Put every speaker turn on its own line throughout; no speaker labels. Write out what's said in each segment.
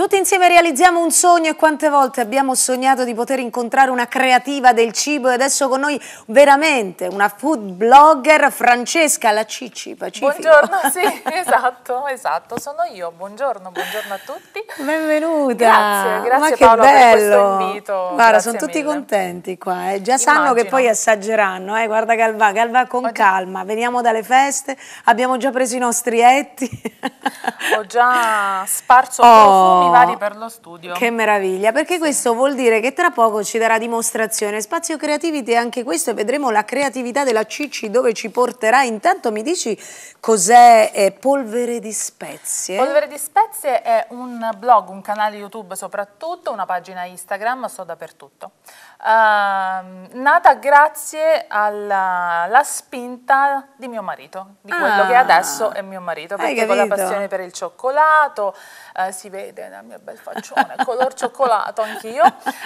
Tutti insieme realizziamo un sogno e quante volte abbiamo sognato di poter incontrare una creativa del cibo e adesso con noi veramente una food blogger, Francesca La Cicci Pacifico.
Buongiorno, sì, esatto, sono io. Buongiorno a tutti.
Benvenuta.
Grazie
Ma che
Paolo
bello.
per questo invito.
Guarda,
Grazie
sono tutti
mille.
contenti qua, Già sanno che poi assaggeranno, Guarda Galva con calma, veniamo dalle feste, abbiamo già preso i nostri etti.
Ho già sparso profumi vari per lo studio.
Che meraviglia, perché questo vuol dire che tra poco ci darà dimostrazione. Spazio Creativity è anche questo e vedremo la creatività della Cicci dove ci porterà. Intanto mi dici cos'è Polvere di Spezie?
Polvere di Spezie è un blog, un canale YouTube soprattutto, una pagina Instagram, sto dappertutto. Nata grazie alla spinta di mio marito, di quello che adesso è mio marito, perché con la passione per il cioccolato, si vede nel mio bel faccione, color cioccolato anch'io,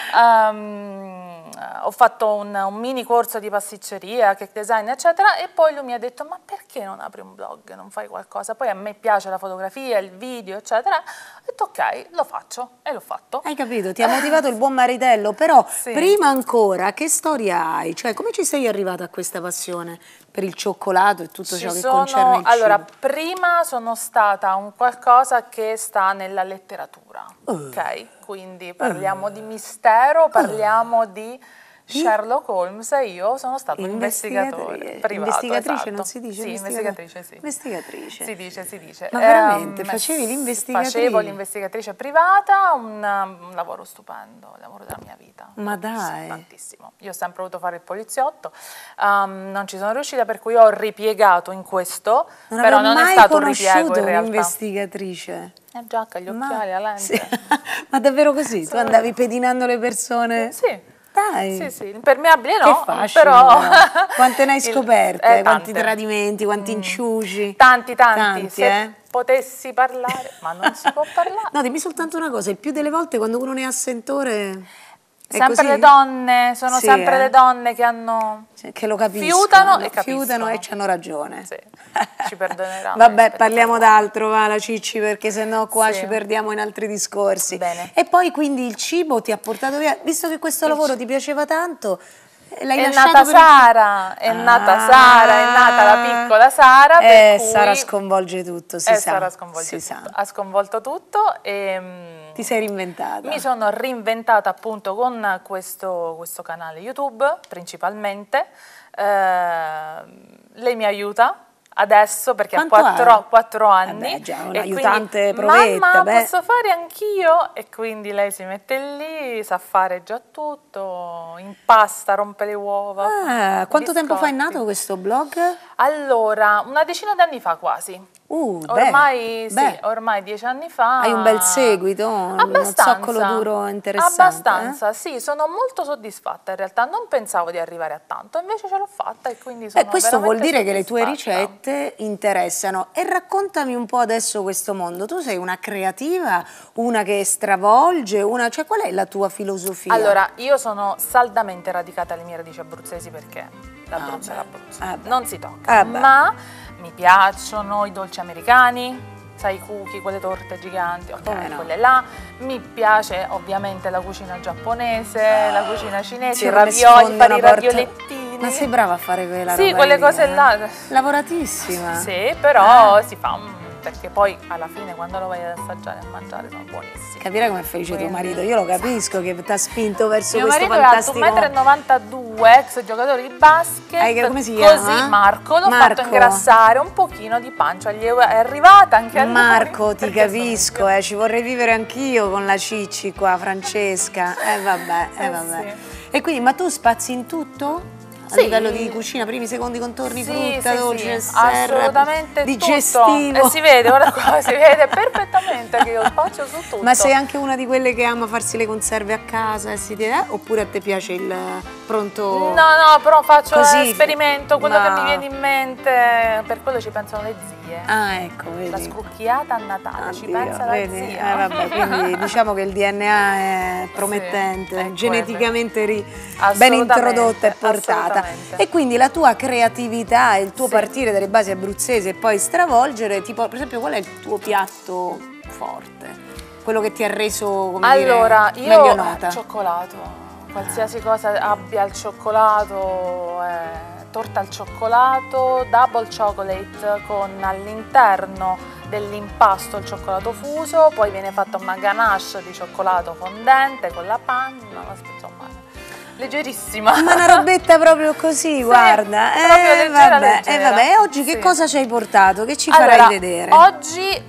ho fatto un mini corso di pasticceria, cake design eccetera e poi lui mi ha detto ma perché non apri un blog, non fai qualcosa? Poi a me piace la fotografia, il video eccetera, ho detto ok, lo faccio e l'ho fatto.
Hai capito, ti ha motivato il buon maritello, però prima ancora che storia hai? Cioè come ci sei arrivata a questa passione per il cioccolato e tutto ciò che concerne il cibo?
Allora, prima sono stata un qualcosa che sta nella letteratura, ok? Quindi parliamo di mistero, parliamo di Sherlock Holmes e io sono stata un'investigatore privato.
Investigatrice,
esatto.
non si dice?
Sì, investigatrice, sì.
Investigatrice.
Si dice.
Ma veramente, facevi l'investigatrice?
Facevo l'investigatrice privata, un lavoro stupendo, il lavoro della mia vita.
Ma dai!
Tantissimo. Io ho sempre voluto fare il poliziotto, non ci sono riuscita, per cui ho ripiegato in questo, però non è stato un ripiego in realtà.
Un'investigatrice?
Giacca, gli occhiali, la lente.
Sì. Ma davvero così? Tu andavi pedinando le persone?
Sì.
Dai.
Sì, impermeabile no,
che fascino,
però...
Quante ne hai scoperte? Quanti
Tante.
tradimenti, quanti inciuci?
Tanti, se potessi parlare, ma non si può parlare.
No, dimmi soltanto una cosa, il più delle volte quando uno ne ha sentore...
Sempre le donne, sono sempre le donne che hanno...
che lo capiscono.
Fiutano
e ci hanno ragione.
Sì, ci perdoneranno.
Vabbè, parliamo d'altro, va, la Cicci, perché sennò qua ci perdiamo in altri discorsi.
Bene.
E poi quindi il cibo ti ha portato via, visto che questo lavoro ti piaceva tanto, l'hai lasciato
nata Sara, è nata la piccola Sara, per cui...
Sara sconvolge tutto, si sa.
Sara sconvolge tutto. Ha sconvolto tutto e...
Ti sei reinventata?
Mi sono reinventata appunto con questo canale YouTube, principalmente. Lei mi aiuta adesso perché ha 4 anni.
Beh, già un aiutante provetta.
Mamma, posso fare anch'io? E quindi lei si mette lì, sa fare già tutto, impasta, rompe le uova.
Quanto tempo fa è nato questo blog?
Allora, una decina d'anni fa quasi. Ormai 10 anni fa.
Hai un bel seguito, uno zoccolo duro interessante.
Abbastanza, sì, sono molto soddisfatta in realtà, non pensavo di arrivare a tanto, invece ce l'ho fatta e quindi sono
questo vuol dire che le tue
soddisfatta.
ricette interessano. E raccontami un po' adesso questo mondo, tu sei una creativa, una che stravolge, cioè qual è la tua filosofia?
Allora, io sono saldamente radicata alle mie radici abruzzesi perché l'Abruzzo è l'Abruzzo, non si tocca, ma mi piacciono i dolci americani, sai, i cookie, quelle torte giganti, quelle là. Mi piace ovviamente la cucina giapponese, la cucina cinese, i ravioli, fare i raviolettini.
Ma sei brava a fare quella roba?
Sì, quelle cose là.
Lavoratissima.
Sì, però si fa... perché poi alla fine quando lo vai ad assaggiare e a mangiare sono buonissimi.
Capirai come è felice tuo marito, io lo capisco che ti ha spinto verso questo fantastico...
Mio marito è alto 1,92 m, ex giocatore di basket,
come si chiama?
Così Marco, l'ho fatto ingrassare un pochino di pancia, gli è arrivata anche a lui.
Marco, ti capisco, ci vorrei vivere anch'io con la Cicci qua, Francesca, vabbè.
Sì.
E quindi, ma tu spazi in tutto? A livello di cucina, primi, secondi, contorni, frutta, dolce,
assolutamente
digestivo.
Tutto. Si vede, ora qua si vede perfettamente che io spazio su tutto.
Ma sei anche una di quelle che ama farsi le conserve a casa oppure a te piace il pronto?
No, però faccio l'esperimento, quello che mi viene in mente, per quello ci pensano le zie.
Ecco, vedi.
La scrucchiata a Natale, ci pensa la zia.
Vabbè, quindi diciamo che il DNA è promettente, geneticamente ben introdotta e portata. E quindi la tua creatività e il tuo partire dalle basi abruzzesi e poi stravolgere, tipo, per esempio, qual è il tuo piatto forte? quello che ti ha reso, come
allora,
dire, meglio nota?
Allora, io cioccolato, qualsiasi cosa abbia il cioccolato, torta al cioccolato, double chocolate con all'interno dell'impasto il cioccolato fuso, poi viene fatta una ganache di cioccolato fondente con la panna, insomma, leggerissima.
Ma una robetta proprio così, sì, guarda.
Proprio leggera, leggera.
Vabbè, oggi che cosa ci hai portato? Che ci farai vedere?
Oggi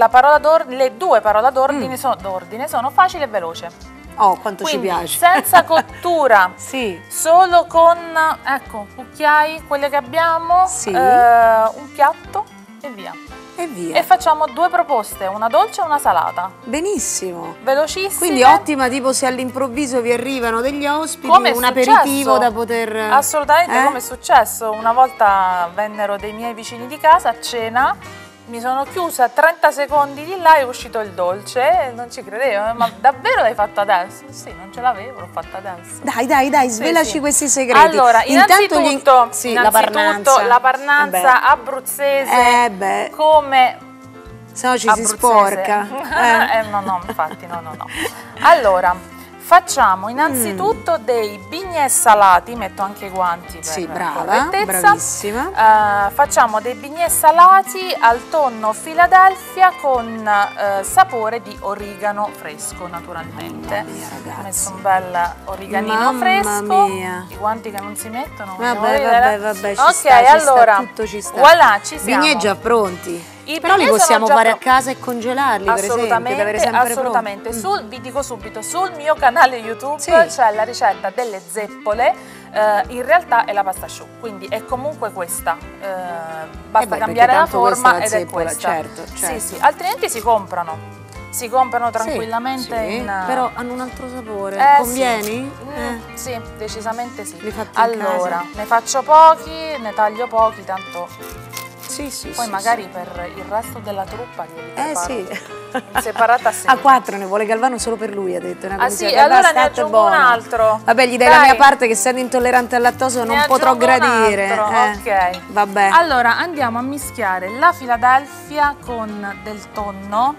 le due parole d'ordine sono facile e veloce.
Oh, quanto
quindi,
ci piace.
Senza cottura,
sì.
Solo con, ecco, cucchiai, quelle che abbiamo,
sì.
Un piatto e via.
E via.
E facciamo due proposte, una dolce e una salata.
Benissimo.
Velocissime.
Quindi ottima, tipo se all'improvviso vi arrivano degli ospiti, un aperitivo da poter...
Assolutamente, come è successo. Una volta vennero dei miei vicini di casa a cena, mi sono chiusa 30 secondi di là e è uscito il dolce, non ci credevo, ma davvero l'hai fatto adesso? Sì, non ce l'avevo, l'ho fatta adesso.
Dai, svelaci
sì.
questi segreti.
Allora, innanzitutto
la
parnanza abruzzese, come...
Se no ci si sporca.
No, infatti, no. Allora... Facciamo innanzitutto dei bignè salati, metto anche i guanti per
sì, brava,
correttezza.
Bravissima.
Facciamo dei bignè salati al tonno Philadelphia con sapore di origano fresco, naturalmente.
Mamma mia, ragazzi.
Ho messo un bel origanino fresco. Mia. I guanti che non si mettono.
Vabbè,
ok, allora,
tutto ci sta.
Voilà, ci siamo.
Bignè già pronti. Però li possiamo fare a casa e congelarli, per esempio, da avere sempre
assolutamente. Vi dico subito, sul mio canale YouTube c'è la ricetta delle zeppole, in realtà è la pasta asciù, quindi è comunque questa, basta cambiare la forma ed è questa.
Certo.
Sì, altrimenti si comprano tranquillamente
però hanno un altro sapore. Convieni?
Sì, decisamente sì.
Li fatti
allora, ne faccio pochi, ne taglio pochi, tanto... Poi magari per il resto della truppa li preparo in separata serie.
A 4 ne vuole Galvano solo per lui, ha detto.
Allora ne aggiungo un altro.
Vabbè, gli dai la mia parte che essendo intollerante al lattosio non potrò gradire.
Ok.
Vabbè.
Allora andiamo a mischiare la Philadelphia con del tonno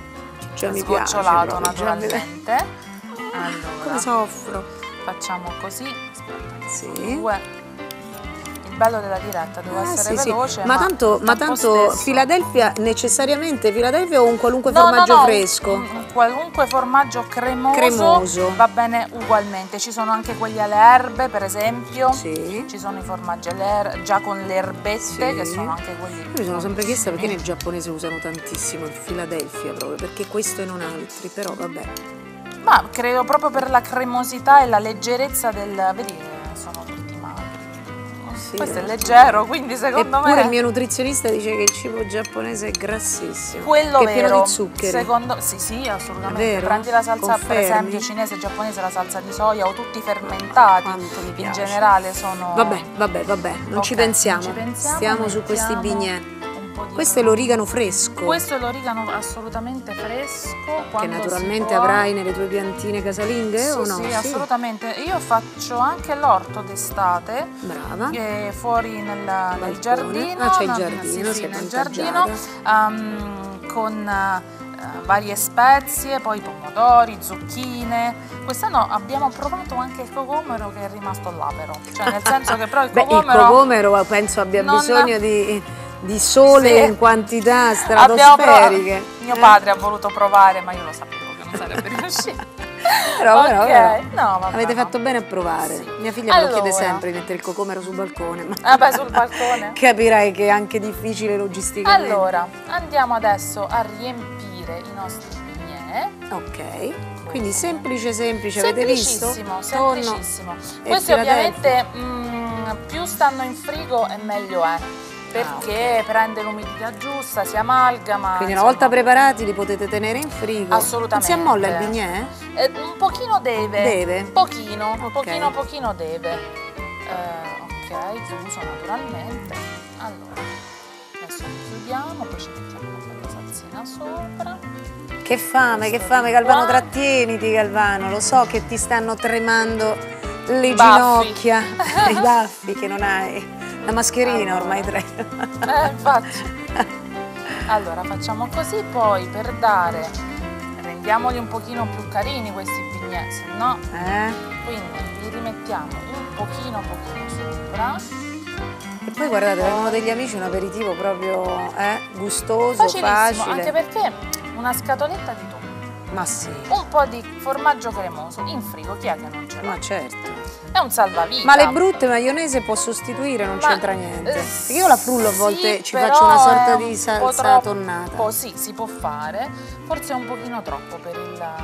sgocciolato naturalmente. Allora,
come soffro.
Facciamo così. Aspetta.
Sì.
Il bello della diretta, devo essere veloce.
Ma tanto Philadelphia, necessariamente Philadelphia o un qualunque formaggio fresco?
Un qualunque formaggio cremoso va bene ugualmente. Ci sono anche quelli alle erbe, per esempio.
Sì.
Ci sono i formaggi già con le erbette, che sono anche quelli.
Io mi sono sempre chiesta perché nel giapponese usano tantissimo il Philadelphia, proprio perché questo e non altri, però vabbè.
Ma credo proprio per la cremosità e la leggerezza del... Vedi, sono tutti magri. Questo è leggero, quindi secondo me...
Eppure il mio nutrizionista dice che il cibo giapponese è grassissimo.
Quello
che
vero.
È pieno di zuccheri.
Sì, assolutamente.
Vero?
Prendi la salsa,
Confermi?
per esempio, cinese, giapponese, la salsa di soia o tutti i fermentati. In generale sono...
Vabbè, non ci pensiamo. Stiamo su questi bignè. Questo è l'origano fresco.
Questo è l'origano assolutamente fresco.
Che naturalmente avrai nelle tue piantine casalinghe o no?
Sì, assolutamente. Io faccio anche l'orto d'estate.
Brava.
Fuori nel giardino.
C'è il giardino,
sì, nel giardino. Con varie spezie, poi pomodori, zucchine. Quest'anno abbiamo provato anche il cocomero che è rimasto là però. Cioè nel senso che però il
cocomero penso abbia bisogno di sole in quantità stratosferiche.
Mio padre ha voluto provare, ma io lo sapevo che non sarebbe riuscito.
però.
No,
avete fatto bene a provare.
Sì.
Mia figlia me lo chiede sempre di mettere il cocomero sul balcone.
Vabbè, sul balcone.
Capirai che è anche difficile logisticamente.
Allora, andiamo adesso a riempire i nostri bignè.
Ok. Quindi semplice, avete visto?
Semplicissimo. Questi ovviamente più stanno in frigo e meglio è. Perché prende l'umidità giusta, si amalgama.
Quindi una volta preparati li potete tenere in frigo.
Assolutamente.
Non si ammolla il bignè?
Un pochino deve.
Deve?
Pochino,
okay.
pochino deve. Ok, chiuso naturalmente. Allora, adesso lo chiudiamo, poi ci mettiamo una bella salsina sopra.
Che fame, Galvano, trattieniti Galvano, lo so che ti stanno tremando le ginocchia, i baffi che non hai. La mascherina ormai
infatti. Allora facciamo così, poi per dare rendiamoli un pochino più carini questi bignè, se no... Quindi li rimettiamo un pochino sopra.
E poi guardate, vengono degli amici, un aperitivo proprio gustoso,
facilissimo,
facile.
anche perché una scatoletta di tonno.
Ma sì.
Un po' di formaggio cremoso in frigo, chi è che non ce l'ha?
Ma certo.
È un salvavita.
Ma le brutte maionese può sostituire, non c'entra niente. Perché io la frullo a volte, ci
però
faccio una sorta di
salsa
salsa tonnata.
Sì, si può fare, forse è un pochino troppo per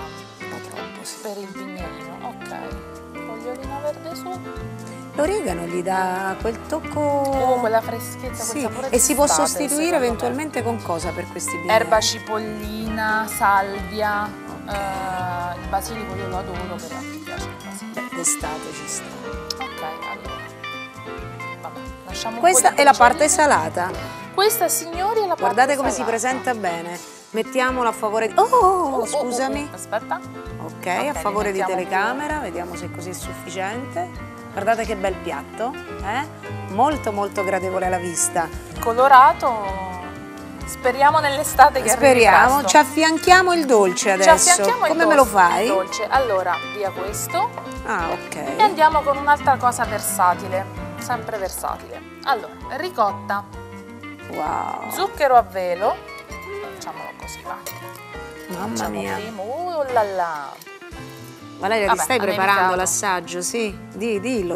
il bignierino. Ok, fogliolina verde su.
L'origano gli dà quel tocco...
quella freschezza,
sì.
quel sapore
E si può
d'estate,
sostituire eventualmente con cosa per questi bignè?
Erba cipollina, salvia, il basilico io lo adoro, però a chi piace il basilico.
D'estate ci sta.
Ok, allora. Vabbè, lasciamo un
Questa
po' di
è la parte
briciolini.
salata.
Questa, signori, è la parte
Guardate come
salata.
si presenta bene. Mettiamola a favore di... Oh, scusami.
Aspetta.
Ok, a favore di telecamera, vediamo se così è sufficiente. Guardate che bel piatto, molto molto gradevole alla vista.
Colorato, speriamo nell'estate che
Speriamo,
arrivi
ci affianchiamo il dolce adesso. Come me lo fai?
Il dolce. Allora, via questo.
Ah, ok.
E andiamo con un'altra cosa versatile, sempre versatile. Allora, ricotta.
Wow.
Zucchero a velo. Facciamolo così, va.
Mamma mia.
Primo, là là.
Valeria,
Vabbè,
ti stai
ha
preparando
nevicato.
l'assaggio? Sì? Dillo.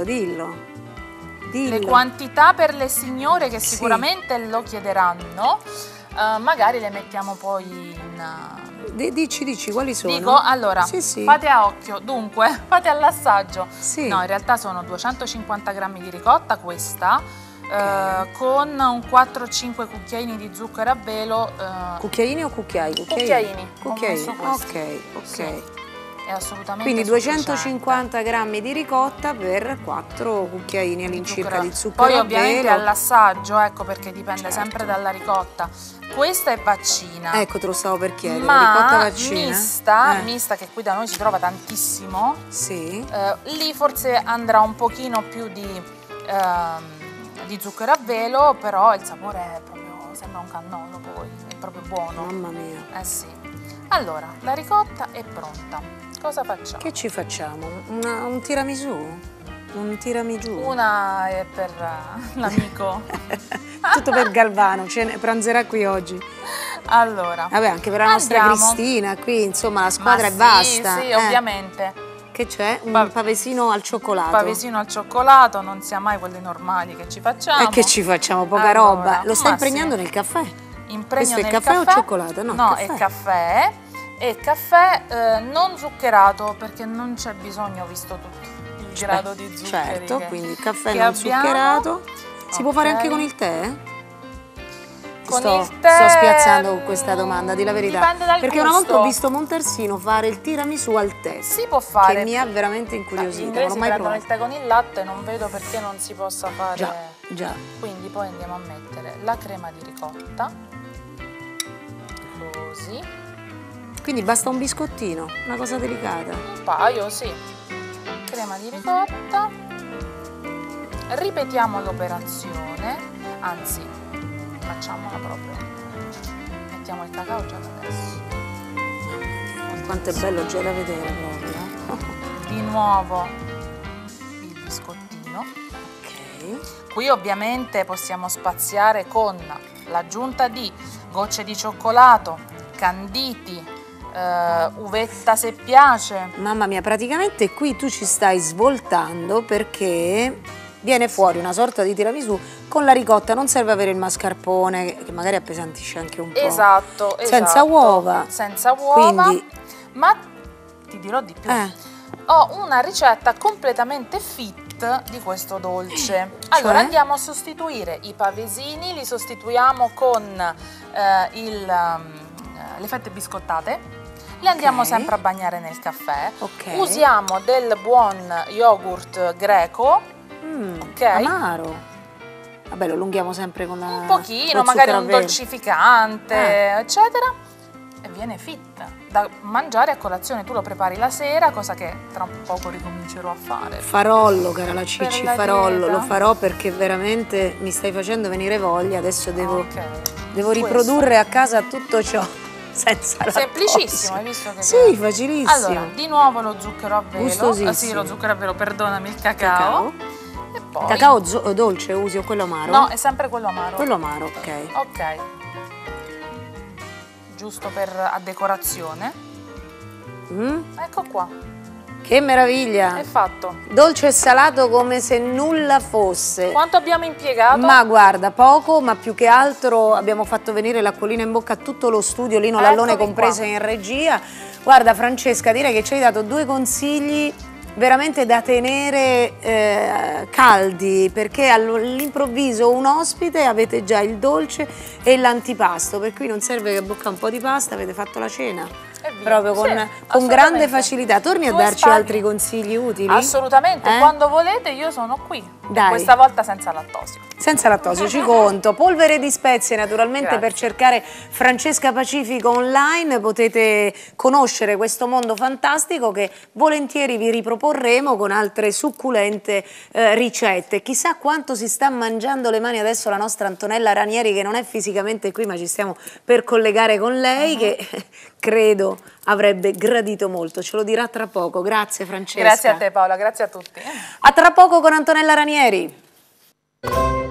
Le quantità per le signore che sicuramente lo chiederanno, magari le mettiamo poi in...
Dici, quali sono?
Dico, allora,
sì.
fate a occhio, dunque, fate all'assaggio.
Sì.
No, in realtà sono 250 grammi di ricotta questa, con un 4-5 cucchiaini di zucchero a velo.
Cucchiaini o cucchiai?
Cucchiaini.
Ok.
Sì. È assolutamente
quindi
sufficiente.
250 grammi di ricotta per 4 cucchiaini all'incirca di zucchero
Poi
a
ovviamente
velo.
all'assaggio, ecco, perché dipende
Certo.
sempre dalla ricotta. Questa è vaccina.
Ecco, te lo stavo per chiedere,
ma
ricotta vaccina.
mista che qui da noi si trova tantissimo.
Sì.
Lì forse andrà un pochino più di zucchero a velo, però il sapore è proprio, sembra un cannolo poi, è proprio buono.
Mamma mia.
Eh sì. Allora, la ricotta è pronta. Cosa facciamo?
Che ci facciamo? Un tiramisù? Un tiramisù?
Una è per l'amico.
Tutto per Galvano, pranzerà qui oggi.
Allora.
Vabbè, anche per la nostra Cristina, qui insomma la squadra è vasta.
Sì, ovviamente.
Che c'è? Un pavesino al cioccolato.
Pavesino al cioccolato, non sia mai quelli normali che ci facciamo.
E che ci facciamo? Poca
allora,
roba. Lo stai impregnando
sì.
nel caffè?
Impregno
Questo è
nel
caffè o cioccolato? No,
è caffè. E caffè non zuccherato, perché non c'è bisogno, visto tutto il grado di zuccheri.
Certo, quindi il caffè
che
non
abbiamo.
zuccherato. Si può fare anche con il tè?
Il tè,
sto spiazzando con questa domanda, di la verità.
Dipende dal
perché
gusto.
una volta ho visto Montersino fare il tiramisù al tè.
Si può fare.
Che mi ha veramente incuriosito, non l'ho mai
prendono
provato.
il tè con il latte, non vedo perché non si possa fare.
Già.
Quindi poi andiamo a mettere la crema di ricotta. Così.
Quindi basta un biscottino, una cosa delicata.
Un paio, sì. Crema di ricotta. Ripetiamo l'operazione, anzi, facciamola proprio. Mettiamo il cacao già da adesso.
Quanto è bello già da vedere proprio.
Di nuovo il biscottino.
Ok.
Qui ovviamente possiamo spaziare con l'aggiunta di gocce di cioccolato, canditi, uvetta se piace.
Mamma mia, praticamente qui tu ci stai svoltando perché viene fuori una sorta di tiramisù con la ricotta, non serve avere il mascarpone che magari appesantisce anche un po'.
Esatto.
Senza uova.
Senza uova.
Quindi...
Ma ti dirò di più. Ho una ricetta completamente fit di questo dolce. Allora andiamo a sostituire i pavesini, li sostituiamo con le fette biscottate. Le andiamo sempre a bagnare nel caffè. Usiamo del buon yogurt greco.
Amaro. Vabbè, lo allunghiamo sempre con
un pochino, magari un dolcificante, eccetera. E viene fit da mangiare a colazione. Tu lo prepari la sera, cosa che tra poco ricomincerò a fare.
Farollo, cara la Cicci, farollo.
dieta.
Lo farò perché veramente mi stai facendo venire voglia. Adesso devo riprodurre a casa tutto ciò. senza lattosio.
Semplicissimo, hai visto che...
Sì, facilissimo.
Allora, di nuovo lo zucchero a velo.
Gustosissimo.
Sì, lo zucchero a velo, perdonami, il cacao. E poi...
Cacao dolce usi o quello amaro?
No, è sempre quello amaro.
Quello amaro, ok.
Ok. Giusto a decorazione. Ecco qua.
Che meraviglia!
È fatto.
Dolce e salato come se nulla fosse.
Quanto abbiamo impiegato?
Ma guarda, poco, ma più che altro abbiamo fatto venire l'acquolina in bocca a tutto lo studio, Lino Lallone compresa in regia. Guarda Francesca, direi che ci hai dato 2 consigli veramente da tenere caldi, perché all'improvviso un ospite avete già il dolce e l'antipasto, per cui non serve che bocca un po' di pasta, avete fatto la cena. Proprio con grande facilità. Torni a darci altri consigli utili?
Assolutamente, quando volete io sono qui.
Dai.
Questa volta senza lattosio.
Senza lattosio, ci conto. Polvere di spezie naturalmente. Grazie. Per cercare Francesca Pacifico online potete conoscere questo mondo fantastico che volentieri vi riproporremo con altre succulente ricette. Chissà quanto si sta mangiando le mani adesso la nostra Antonella Ranieri, che non è fisicamente qui ma ci stiamo per collegare con lei, che credo avrebbe gradito molto, ce lo dirà tra poco. Grazie Francesca.
Grazie a te Paola, grazie a tutti.
A tra poco con Antonella Ranieri.